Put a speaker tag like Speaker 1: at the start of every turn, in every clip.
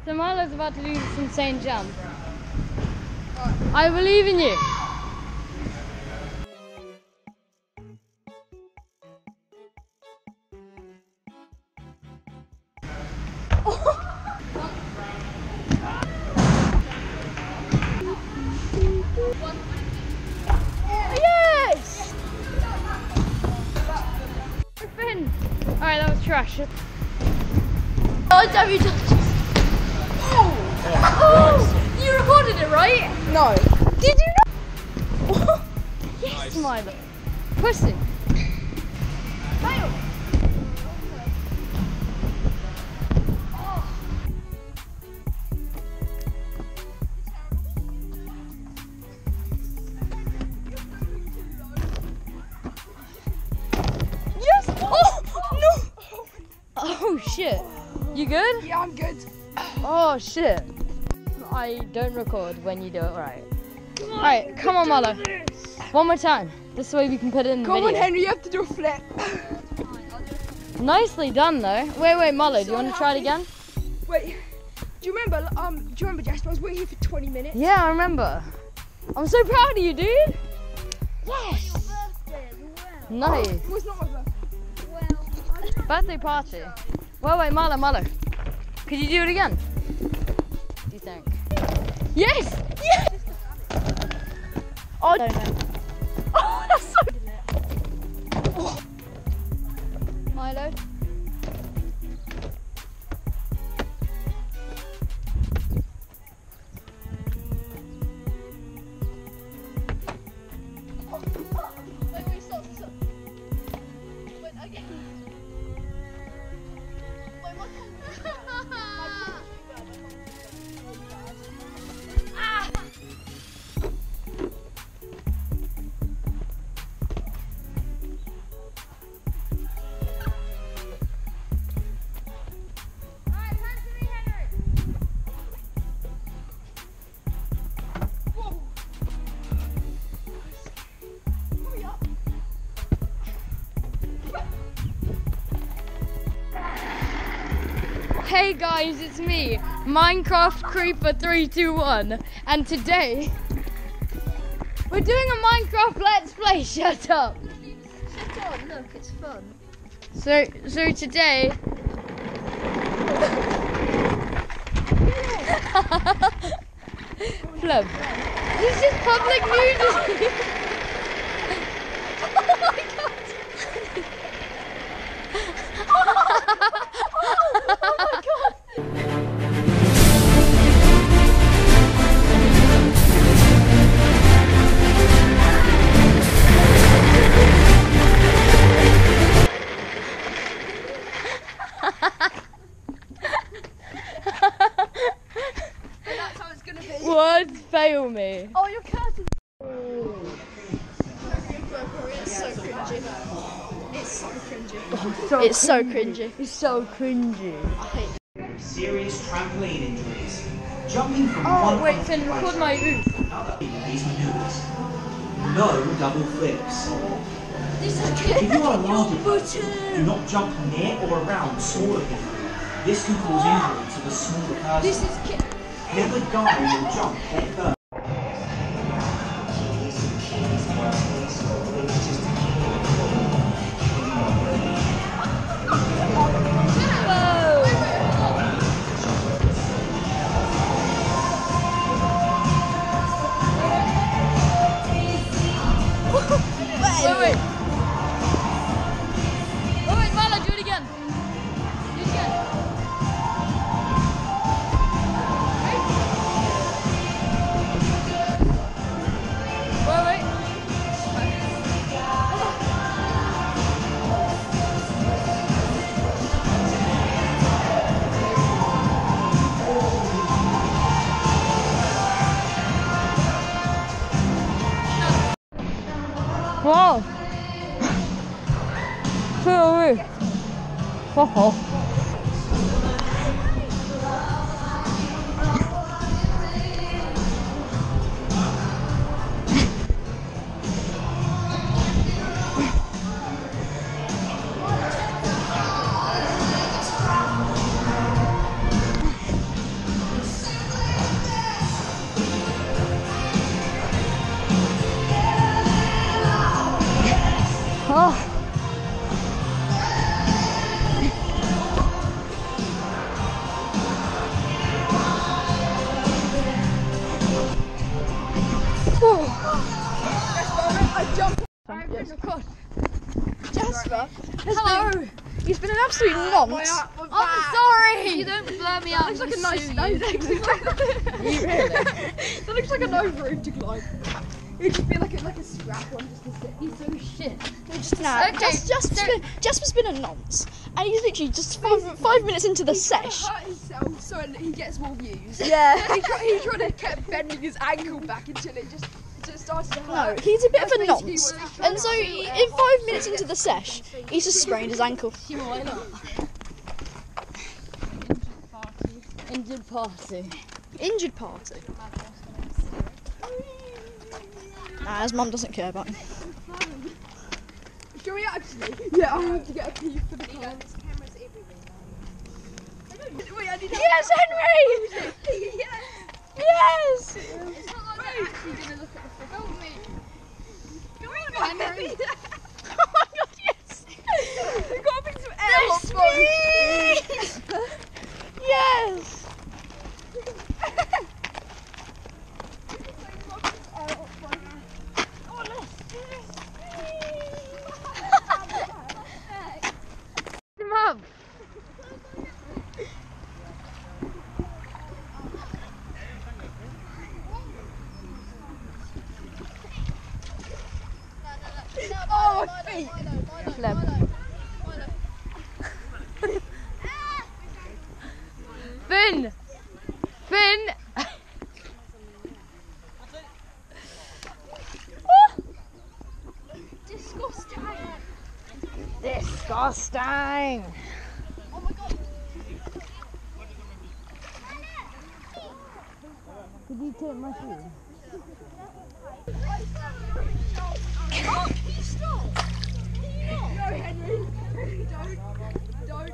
Speaker 1: So Marlo's about to do this insane jump. I believe in you. Yes! Alright, that was trash. Oh, W touches. Oh! You recorded it, right?
Speaker 2: No.
Speaker 1: Did you not? Yes, Milo. Pussy. Milo. Yes! Oh! No! Oh shit. You good?
Speaker 2: Yeah, I'm good.
Speaker 1: Oh shit. I don't record when you do it right. Alright, come on Marlo. One more time. This way we can put it in the
Speaker 2: Come
Speaker 1: video.
Speaker 2: on, Henry, you have to do a flip.
Speaker 1: Nicely done though. Wait, Marlo, do you want to try it again?
Speaker 2: Wait, do you remember Jasper? I was waiting here for 20 minutes.
Speaker 1: Yeah, I remember. I'm so proud of you, dude. Yes. Nice.
Speaker 2: It was not my birthday.
Speaker 1: Birthday party. Wait, Marlo. Could you do it again? Do you think? Yes! Yes! Oh, I don't know. Oh, that's so... Oh. Milo. Wait, stop. Wait, again. Wait, what? Hey guys, it's me, Minecraft Creeper 321, and today we're doing a Minecraft Let's Play. Shut up.
Speaker 3: Shut up, look, it's fun.
Speaker 1: So today Flub. This is public nudity. Oh my god. Oh my god.
Speaker 2: That's how it's gonna be.
Speaker 1: Words fail me.
Speaker 2: Oh, your curtain.
Speaker 3: It's so cringy.
Speaker 1: It's so cringy.
Speaker 4: Serious trampoline injuries. Jumping from
Speaker 1: Oh
Speaker 4: one
Speaker 1: wait, Finn, record my oof.
Speaker 4: another in these maneuvers. No double flips.
Speaker 3: This
Speaker 4: If you are a larger person, do not jump near or around smaller people. This can cause injury to the smaller person.
Speaker 3: This is
Speaker 4: Never dive or jump head first.
Speaker 1: Wait. Wait, Marlo, do it again. Do it again. Wait. Wow. Sorry. Oh. Hello.
Speaker 5: He's been an absolute nonce.
Speaker 1: I'm sorry.
Speaker 3: You don't blur me out.
Speaker 2: Looks like a
Speaker 3: I'm
Speaker 2: nice
Speaker 3: gonna sue
Speaker 2: nose.
Speaker 3: you.
Speaker 2: That looks like a nose room to climb. It'd just be like a scrap one just to sit.
Speaker 1: He's so shit.
Speaker 5: Okay, Jasper's been a nonce, and he's literally just 5 minutes into the sesh.
Speaker 2: Hurt himself so he gets more views.
Speaker 5: Yeah.
Speaker 2: He tried to keep bending his ankle back until it just started to
Speaker 5: No,
Speaker 2: hurt.
Speaker 5: he's a bit of a
Speaker 2: That's basically
Speaker 5: nonce,
Speaker 2: what he's
Speaker 5: and so in 5 minutes into the sesh, he's just sprained his ankle.
Speaker 1: Why not? Injured party.
Speaker 5: Injured party. Nah, his mum doesn't care about him.
Speaker 2: Shall we actually? Yeah, I have to get a pee for the car.
Speaker 3: There's cameras everywhere.
Speaker 2: Wait, I need
Speaker 5: Yes, Henry!
Speaker 2: Yes!
Speaker 5: Yes!
Speaker 3: It's not like we're actually going to look at the film. Me.
Speaker 2: Come on, Henry!
Speaker 5: Oh my god, yes!
Speaker 2: We've got to bring some air on both.
Speaker 5: Yes!
Speaker 1: Him up.
Speaker 2: Oh, my feet!
Speaker 1: Flip. Finn! Finn! Disgusting! Could you take my shoe?
Speaker 2: No, Henry! Don't.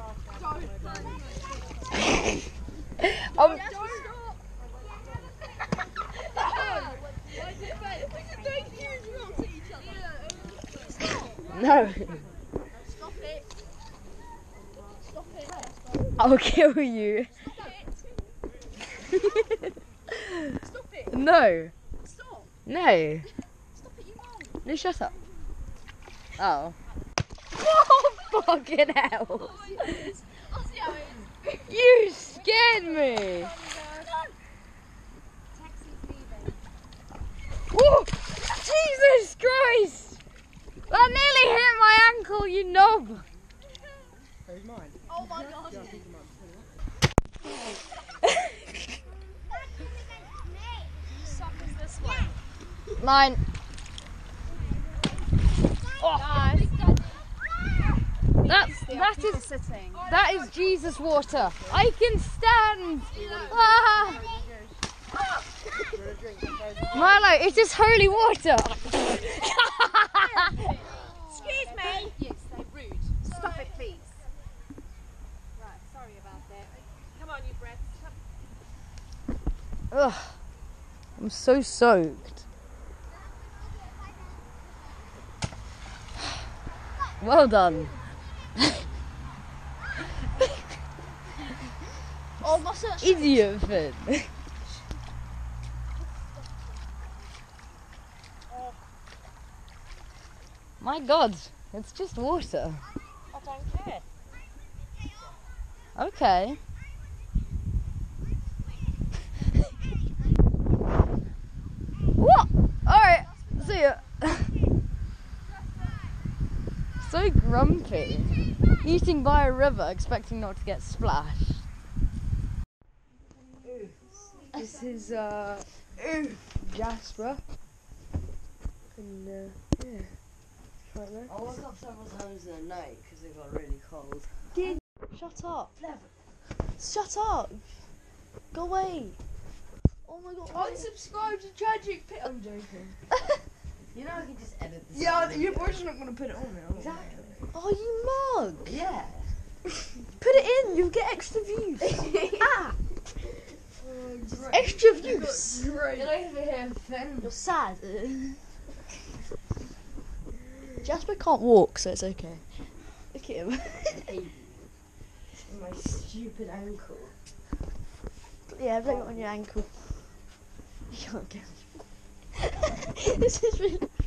Speaker 1: No.
Speaker 3: Stop it. Stop it.
Speaker 1: I'll kill you.
Speaker 3: Stop it.
Speaker 1: No.
Speaker 3: Stop.
Speaker 1: No.
Speaker 3: Stop it, you won't.
Speaker 1: No, shut up. Oh. Oh, fucking hell.
Speaker 3: I'll see how it is.
Speaker 1: You scared me.
Speaker 3: Taxi's leaving.
Speaker 1: Whoa. Jesus Christ. That nearly hit my ankle, you knob.
Speaker 3: Oh my god. Suckers this way.
Speaker 1: Mine. That is Jesus water. I can stand. Ah. Milo, it is holy water.
Speaker 3: Excuse me. Yes, they're rude. Stop it, please. Right, sorry about that. Come on, you brats.
Speaker 1: Ugh. I'm so soaked. Well done.
Speaker 3: Oh, my search.
Speaker 1: Idiot Finn. My God, it's just water.
Speaker 3: I don't care.
Speaker 1: Okay. What? Alright, see ya. So grumpy. Eating by a river, expecting not to get splashed.
Speaker 2: This is Jasper. And yeah. Right there.
Speaker 6: I woke up several times in the night because it got really cold.
Speaker 5: Shut up. Shut up. Go away. Oh my god.
Speaker 2: Unsubscribe to Tragic Pit. I'm joking.
Speaker 6: You know I can just edit this.
Speaker 2: Yeah, your boy's not gonna put it on now.
Speaker 6: Exactly.
Speaker 5: Oh, you mug.
Speaker 6: Yeah.
Speaker 5: Put it in. You'll get extra views. Ah.
Speaker 2: Great.
Speaker 5: Extra views.
Speaker 2: Great.
Speaker 6: Get over here, Finn.
Speaker 5: You're sad. Jasper can't walk, so it's okay. Look at him.
Speaker 6: My stupid ankle.
Speaker 5: Yeah, blame it on your ankle. You can't get it. This is really